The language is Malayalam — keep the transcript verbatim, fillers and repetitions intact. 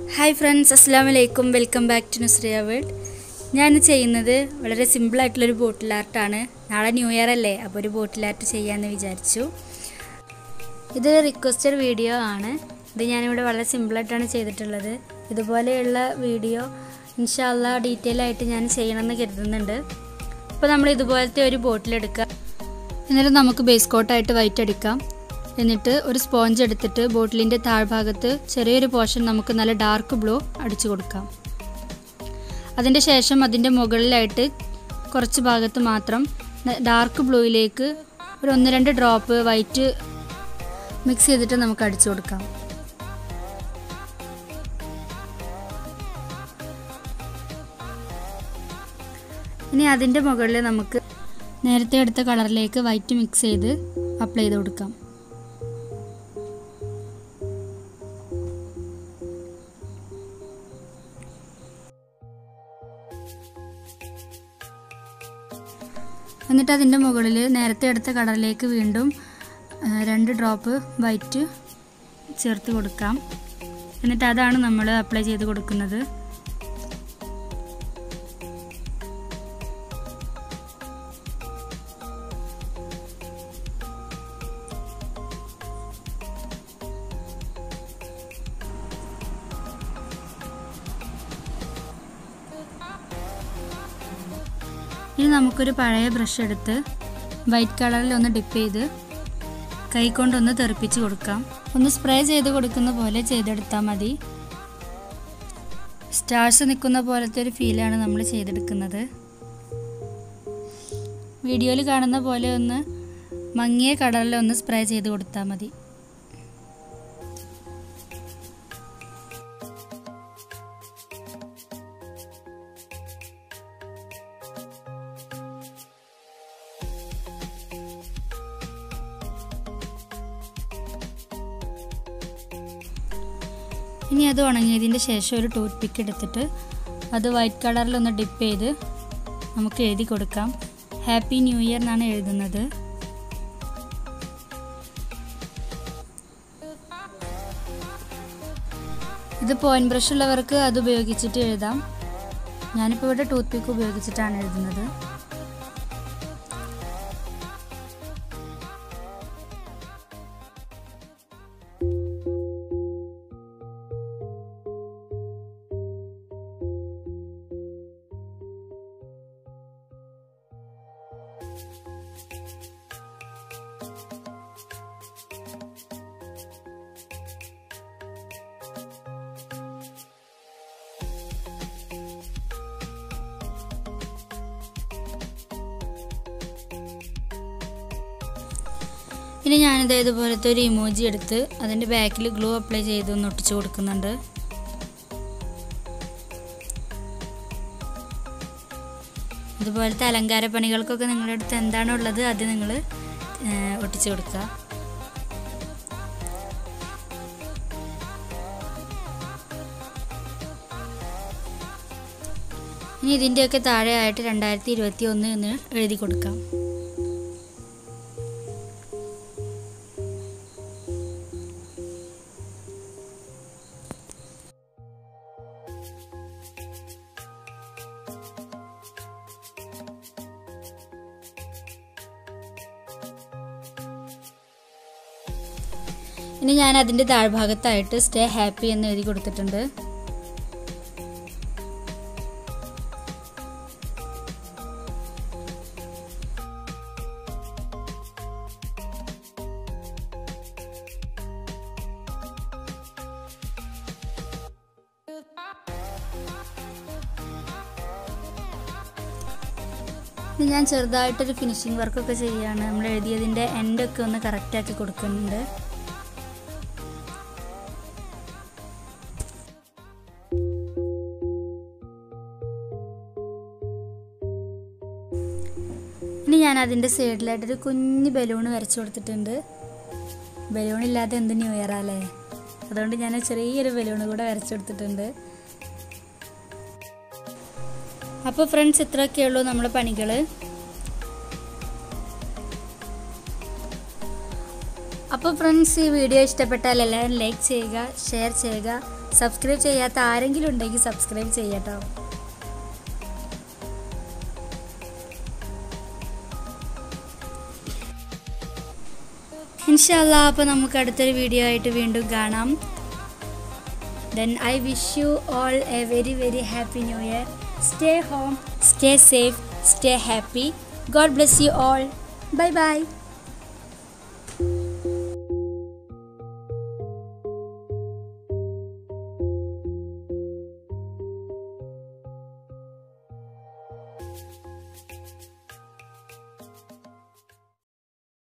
Hi friends, assalamu alaikum. Welcome back to Nusriya world. ഞാൻ ചെയ്യുന്നത് വളരെ സിമ്പിൾ ആയിട്ടുള്ള ഒരു ബോട്ടിൽ ആർട്ട് ആണ്. നാളെ ന്യൂ ഇയർ അല്ലേ, അപ്പോൾ ഒരു ബോട്ടിൽ ആർട്ട് ചെയ്യാമെന്ന് വിചാരിച്ചു. ഇത് റിക്വസ്റ്റഡ് വീഡിയോ ആണ്. ഇത് ഞാൻ ഇവിടെ വളരെ സിമ്പിൾ ആയിട്ടാണ് ചെയ്തിട്ടുള്ളത്. ഇതുപോലെയുള്ള വീഡിയോ ഇൻഷാ അല്ലാഹ് ഡീറ്റെയിൽ ആയിട്ട് ഞാൻ ചെയ്യണമെന്ന് കരുതുന്നുണ്ട്. അപ്പോൾ നമ്മൾ ഇതുപോലത്തെ ഒരു ബോട്ടിൽ എടുക്കുക. എന്നിട്ട് നമുക്ക് ബേസ് കോട്ട് ആയിട്ട് വൈറ്റ് അടിക്കാം. എന്നിട്ട് ഒരു സ്പോഞ്ച് എടുത്തിട്ട് ബോട്ടിലിൻ്റെ താഴ്ഭാഗത്ത് ചെറിയൊരു പോർഷൻ നമുക്ക് നല്ല ഡാർക്ക് ബ്ലൂ അടിച്ചു കൊടുക്കാം. അതിൻ്റെ ശേഷം അതിൻ്റെ മുകളിലായിട്ട് കുറച്ച് ഭാഗത്ത് മാത്രം ഡാർക്ക് ബ്ലൂയിലേക്ക് ഒരു ഒന്ന് രണ്ട് ഡ്രോപ്പ് വൈറ്റ് മിക്സ് ചെയ്തിട്ട് നമുക്ക് അടിച്ചു കൊടുക്കാം. ഇനി അതിൻ്റെ മുകളിൽ നമുക്ക് നേരത്തെ എടുത്ത കളറിലേക്ക് വൈറ്റ് മിക്സ് ചെയ്ത് അപ്ലൈ ചെയ്ത് കൊടുക്കാം. എന്നിട്ട് അതിൻ്റെ മുകളിൽ നേരത്തെ എടുത്ത കളറിലേക്ക് വീണ്ടും രണ്ട് ഡ്രോപ്പ് വൈറ്റ് ചേർത്ത് കൊടുക്കാം. എന്നിട്ട് അതാണ് നമ്മൾ അപ്ലൈ ചെയ്ത് കൊടുക്കുന്നത്. ഇനി നമുക്കൊരു പഴയ ബ്രഷ് എടുത്ത് വൈറ്റ് കളറിൽ ഒന്ന് ഡിപ്പ് ചെയ്ത് കൈ കൊണ്ടൊന്ന് തെറിപ്പിച്ച് കൊടുക്കാം. ഒന്ന് സ്പ്രേ ചെയ്ത് കൊടുക്കുന്ന പോലെ ചെയ്തെടുത്താൽ മതി. സ്റ്റാർസ് നിൽക്കുന്ന പോലത്തെ ഒരു ഫീലാണ് നമ്മൾ ചെയ്തെടുക്കുന്നത്. വീഡിയോയിൽ കാണുന്ന പോലെ ഒന്ന് മങ്ങിയ കളറിൽ ഒന്ന് സ്പ്രേ ചെയ്ത് കൊടുത്താൽ മതി. ഇനി അത് ഉണങ്ങിയതിൻ്റെ ശേഷം ഒരു ടൂത്ത് പിക്ക് എടുത്തിട്ട് അത് വൈറ്റ് കളറിലൊന്ന് ഡിപ്പ് ചെയ്ത് നമുക്ക് എഴുതി കൊടുക്കാം. ഹാപ്പി ന്യൂ ഇയർ എന്നാണ് എഴുതുന്നത്. ഇത് പോയിന്റ് ബ്രഷ് ഉള്ളവർക്ക് അത് ഉപയോഗിച്ചിട്ട് എഴുതാം. ഞാനിപ്പോൾ ഇവിടെ ടൂത്ത് പിക്ക് ഉപയോഗിച്ചിട്ടാണ് എഴുതുന്നത്. ഇനി ഞാനിത് ഇതുപോലത്തെ ഒരു ഇമോജി എടുത്ത് അതിൻ്റെ ബാക്കിൽ ഗ്ലൂ അപ്ലൈ ചെയ്ത് ഒന്ന് ഒട്ടിച്ചു കൊടുക്കുന്നുണ്ട്. ഇതുപോലത്തെ അലങ്കാര പണികൾക്കൊക്കെ നിങ്ങളുടെ അടുത്ത് എന്താണോ ഉള്ളത് അത് നിങ്ങൾ ഒട്ടിച്ചു കൊടുക്കുക. ഇനി ഇതിൻ്റെയൊക്കെ താഴെയായിട്ട് രണ്ടായിരത്തി ഇരുപത്തി ഒന്ന് എന്ന് എഴുതി കൊടുക്കാം. ഇനി ഞാൻ അതിൻ്റെ താഴ്ഭാഗത്തായിട്ട് സ്റ്റേ ഹാപ്പി എന്ന് എഴുതി കൊടുത്തിട്ടുണ്ട്. ഇനി ഞാൻ ചെറുതായിട്ടൊരു ഫിനിഷിംഗ് വർക്കൊക്കെ ചെയ്യുകയാണ്. നമ്മൾ എഴുതിയതിൻ്റെ എൻഡൊക്കെ ഒന്ന് കറക്റ്റാക്കി കൊടുക്കുന്നുണ്ട്. ഇനി ഞാൻ അതിൻ്റെ സൈഡിലായിട്ടൊരു കുഞ്ഞ് ബലൂൺ വരച്ചു കൊടുത്തിട്ടുണ്ട്. ബലൂൺ ഇല്ലാതെ എന്ത് ന്യൂ ഇയർ അല്ലേ, അതുകൊണ്ട് ഞാൻ ചെറിയൊരു ബലൂൺ കൂടെ വരച്ചു കൊടുത്തിട്ടുണ്ട്. അപ്പോൾ ഫ്രണ്ട്സ്, ഇത്രയൊക്കെയുള്ളൂ നമ്മുടെ പണികൾ. അപ്പോൾ ഫ്രണ്ട്സ്, ഈ വീഡിയോ ഇഷ്ടപ്പെട്ടാൽ എല്ലാവരും ലൈക്ക് ചെയ്യുക, ഷെയർ ചെയ്യുക. സബ്സ്ക്രൈബ് ചെയ്യാത്ത ആരെങ്കിലും ഉണ്ടെങ്കിൽ സബ്സ്ക്രൈബ് ചെയ്യട്ടോ. ഇൻഷാ അല്ലാ, അപ്പോൾ നമുക്ക് അടുത്തൊരു വീഡിയോ ആയിട്ട് വീണ്ടും കാണാം. Then I wish you all a very very happy new year. Stay home, stay safe, stay happy. God bless you all. Bye bye.